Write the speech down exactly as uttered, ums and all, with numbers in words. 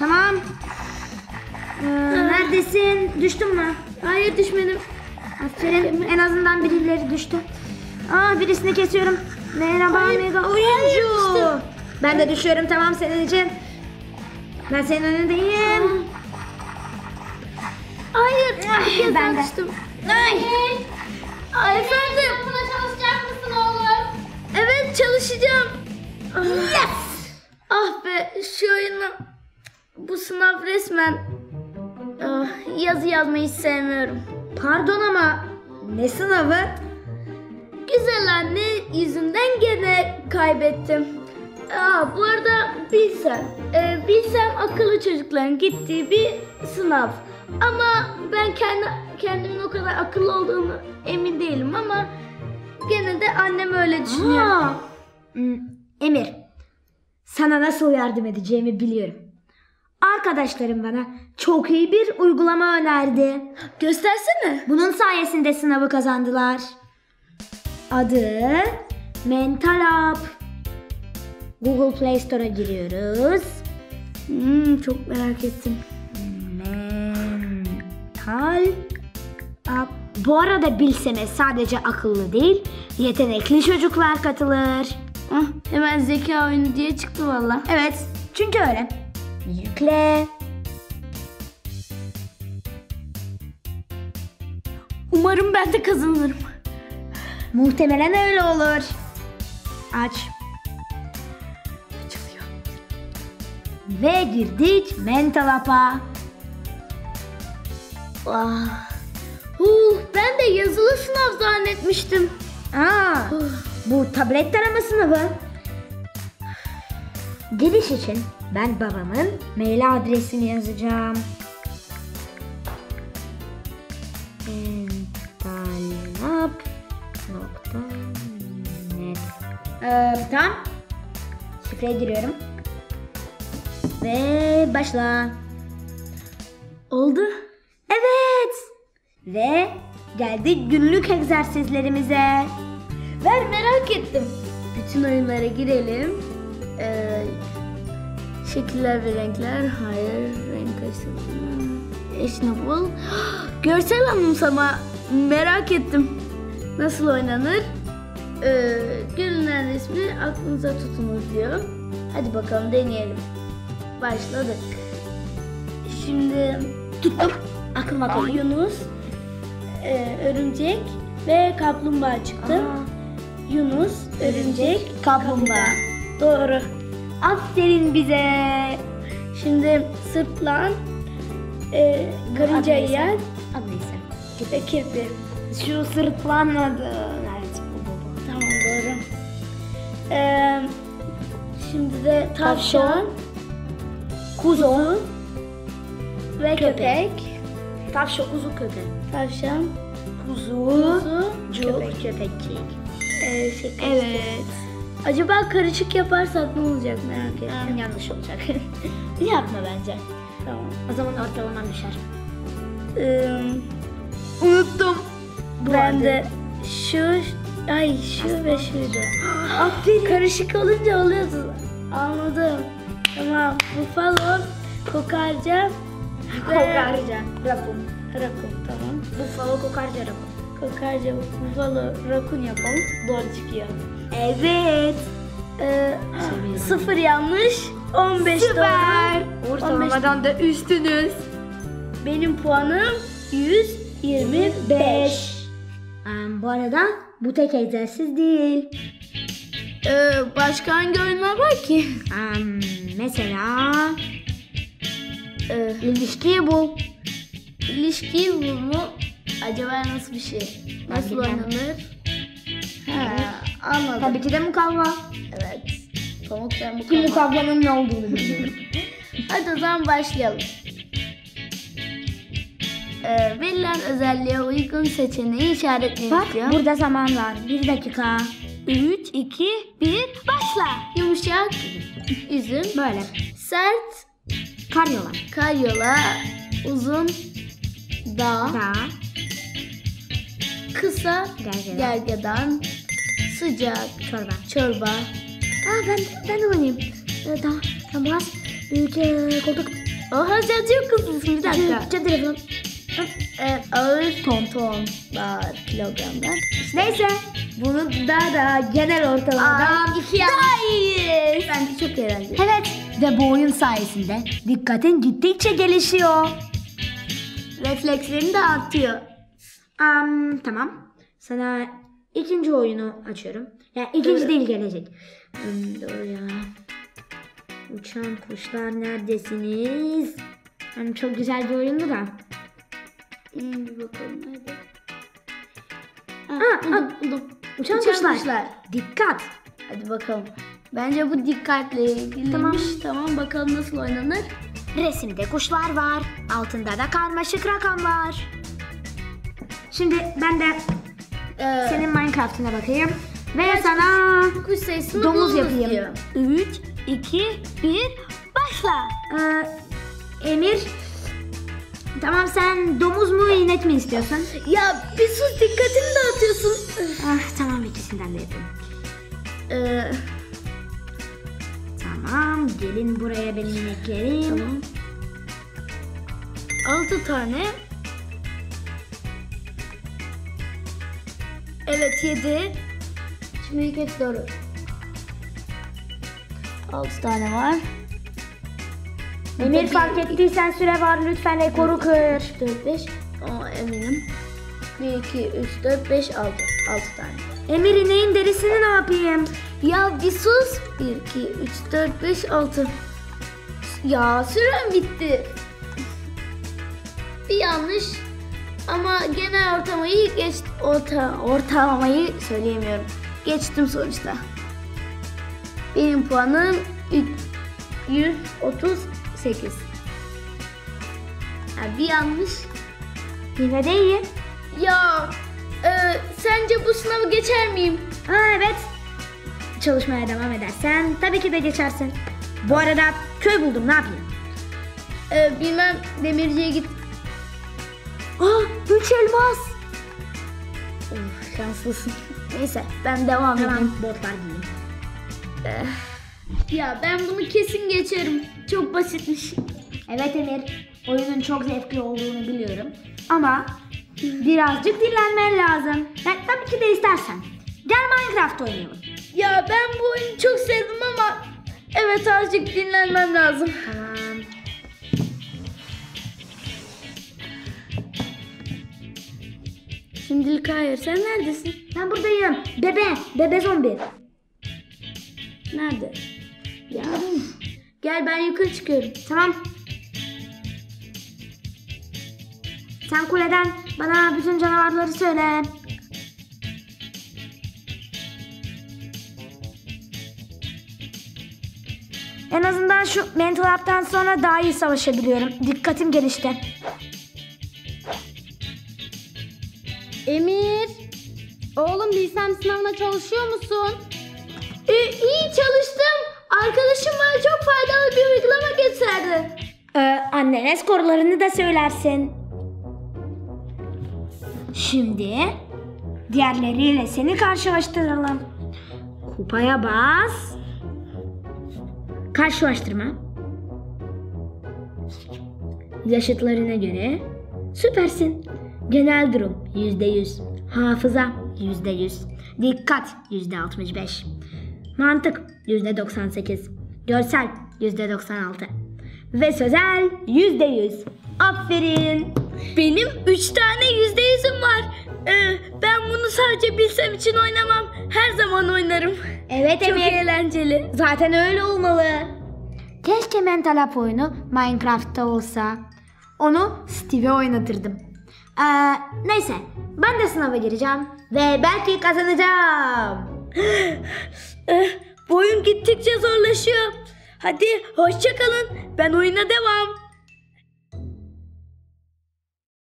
Tamam. Ee, neredesin? Düştün mü? Hayır düşmedim. Aferin. En azından birileri düştü. Aa, birisini kesiyorum. Merhaba mega oyuncu. Hayır, ben de düşüyorum, tamam senin için. Ben senin önündeyim. Hayır. Bir kez ben de. düştüm. Ay. Ay efendim. Buna çalışacak mısın oğlum? Evet çalışacağım. Yes. Ah be şu oyunu. Bu sınav resmen. Ah, yazı yazmayı hiç sevmiyorum. Pardon ama ne sınavı? Güzel anne yüzünden gene kaybettim. Aa, bu arada bilsem, e, bilsem akıllı çocukların gittiği bir sınav. Ama ben kendi kendimin o kadar akıllı olduğunu emin değilim ama gene de annem öyle düşünüyor. Aa. Hmm, Emir, sana nasıl yardım edeceğimi biliyorum. Arkadaşlarım bana çok iyi bir uygulama önerdi. Göstersene. Bunun sayesinde sınavı kazandılar. Adı Mental App. Google Play Store'a giriyoruz. Hmm, çok merak ettim. Mental App. Bu arada bilsene sadece akıllı değil, yetenekli çocuklar katılır. Ah, hemen zeka oyunu diye çıktı valla. Evet, çünkü öyle. Yükle. Umarım ben de kazanırım. Muhtemelen öyle olur. Aç. Açılıyor. Ve girdik Mental App'a. Ah. Huh, ben de yazılı sınav zannetmiştim. Aa, Huh. bu tablet tarama sınavı. Giriş için ben babamın mail adresini yazacağım. mentalap nokta net. Ee, tamam. Şifreye giriyorum. Ve başla. Oldu. Evet. Ve geldik günlük egzersizlerimize. Ben merak ettim. Bütün oyunlara girelim. Ee, şekiller ve renkler. Hayır. Renk karıştırma. Eşini bul. Görsel anımsama. Merak ettim. Nasıl oynanır? Ee, görünen resmi aklınıza tutunuz diyor. Hadi bakalım deneyelim. Başladık. Şimdi tuttum. Aklıma koy. Yunus, e, örümcek ve kaplumbağa çıktı. Aa. Yunus, örümcek, Kaplumbağa. Doğru. Aferin bize. Şimdi sırtlan, e, karıncayı Adı yer neyse. Adı neyse. ve kirpi. Şu sırtlanmadı. Evet, bu bu bu. Tamam doğru. E, şimdi de tavşan, kuzu ve köpek. Tavşan, kuzu, köpek. Tavşan, Kuzu, kuzu, köpek, köpekçik. e, şey, Evet. Acaba karışık yaparsak ne olacak merak ettim. Hmm, yanlış olacak. Yapma bence. Tamam. O zaman ortalaman düşer. Ee, Unuttum. ben de şu, ay şu ve şuydu. Aferin. Karışık olunca oluyordu. Anladım. Tamam. Buffalo, kokarca ve Kokarca. Rakun. rakun. Tamam. Buffalo, kokarca, rakun. Kokarca, buffalo, rakun yapalım. Doğru çıkıyor. Evet. Ee, sıfır yanlış. on beş Süper. doğru. Ortalamadan da üstünüz. Benim puanım yüz yirmi beş. Um, bu arada bu tek egzersiz değil. Ee, başka hangi oyunlar var ki? Um, mesela Ee, ilişkiyi bul. ilişkiyi bul mu? Acaba nasıl bir şey? Nasıl bilmem. oynanır? Ha, anladım. Tabii ki de mukavva. Evet. Pamuk ben bu Ki kadar. mukavvanın ne olduğunu biliyorum. Hadi o zaman başlayalım. Ee, verilen özelliğe uygun seçeneği işaretleyin Bak diyor. burada zaman var. Bir dakika. üç, iki, bir, başla. Yumuşak üzüm. Böyle. Sert Karyola. karyola. Uzun dağ. Dağ. Kısa Gergedan. gergedan. Sıcak Çorba. çorba. Aa ben ben de oynayayım. Ee, Dağ. Tamam. Büyük ee, koltuk. Oha sen çok hızlısın, bir dakika. Cep telefonu. Ee, ağır tontonlar kilogramlar. Neyse. Bunu daha da genel ortalamadan Aa, iki daha iyiyiz. Bence çok eğlenceli. Evet. Ve bu oyun sayesinde dikkatin gittikçe gelişiyor. Reflekslerin de artıyor. Um, tamam. Sana ikinci oyunu açıyorum. Yani ikinci Evet. değil gelecek. Hmm, doğru ya. Uçan kuşlar neredesiniz? Yani çok güzel bir oyundu da. Hmm, bir bakalım nerede? Ha, Aa, buldum, aa. buldum. Uçan, Uçan kuşlar. kuşlar. Dikkat. Hadi bakalım. Bence bu dikkatle ilgiliymiş. Tamam. Tamam bakalım nasıl oynanır. Resimde kuşlar var. Altında da karmaşık rakamlar. Şimdi ben de Ee, senin Minecraft'ına bakayım. Ve sana kuş sayısını domuz bulunuz yapayım. diyor. üç, iki, bir, başla. Ee, Emir, tamam sen domuz mu inek mi istiyorsun? Ya bir sus, dikkatimi dağıtıyorsun. Ah, tamam ikisinden de yapayım. Ee, Tamam gelin buraya benim ineklerim. tamam. Altı tane. Evet yedi. Şimdi ilk et doğru. Altı tane var. Emir fark ettiysen süre var lütfen rekoru kır. üç, dört, beş. Aa, eminim. bir, iki, üç, dört, beş, altı. altı tane. Emir ineğin derisini ne yapayım? Ya bir sus. bir, iki, üç, dört, beş, altı. Ya süren bitti. Bir yanlış. Ama genel ortalamayı geç orta ortalamayı söyleyemiyorum. Geçtim sonuçta. Benim puanım yüz otuz sekiz. Ya bir yanlış. Yine de iyi. Ya e, sence bu sınavı geçer miyim? Ha evet. Çalışmaya devam edersen tabii ki de geçersin. Bu arada köy buldum ne yapayım? E, bilmem, demirciye git. Ah üç elmas. Of, şanslısın. Neyse ben devam edeyim. Tamam botlar giyeyim. Ya ben bunu kesin geçerim. Çok basitmiş. Evet Emir, oyunun çok zevkli olduğunu biliyorum. Ama birazcık dinlenmen lazım. Yani, tabii ki de istersen. Gel Minecraft oynayalım. Ya ben bu oyunu çok sevdim ama evet azıcık dinlenmem lazım. Tamam. Şimdilik hayır. Sen neredesin? Ben buradayım. Bebe, bebe zombi. Nerede? Ya. Gel ben yukarı çıkıyorum. Tamam. Sen kuleden bana bütün canavarları söyle. En azından şu mental app'tan sonra daha iyi savaşabiliyorum. Dikkatim gelişti. Emir. Oğlum bilsem sınavına çalışıyor musun? Ee, iyi çalıştım. Arkadaşım bana çok faydalı bir uygulama gösterdi. Ee, annene skorlarını da söylersin. Şimdi diğerleriyle seni karşılaştıralım. Kupaya bas. Karşılaştırma. Yaşıtlarına göre süpersin. Genel durum yüzde yüz. Hafıza yüzde yüz. Dikkat yüzde altmış beş. Mantık yüzde doksan sekiz. Görsel yüzde doksan altı. Ve sözel yüzde yüz. Aferin. Benim üç tane yüzde yüzüm var. Ee, ben bunu sadece bilsem için oynamam. Her zaman oynarım. Evet Çok Emir. eğlenceli. Zaten öyle olmalı. Keşke Mental App oyunu Minecraft'ta olsa. Onu Steve'e oynatırdım. Ee, neyse ben de sınava gireceğim ve belki kazanacağım. Eh, bu oyun gittikçe zorlaşıyor. Hadi hoşça kalın. Ben oyuna devam.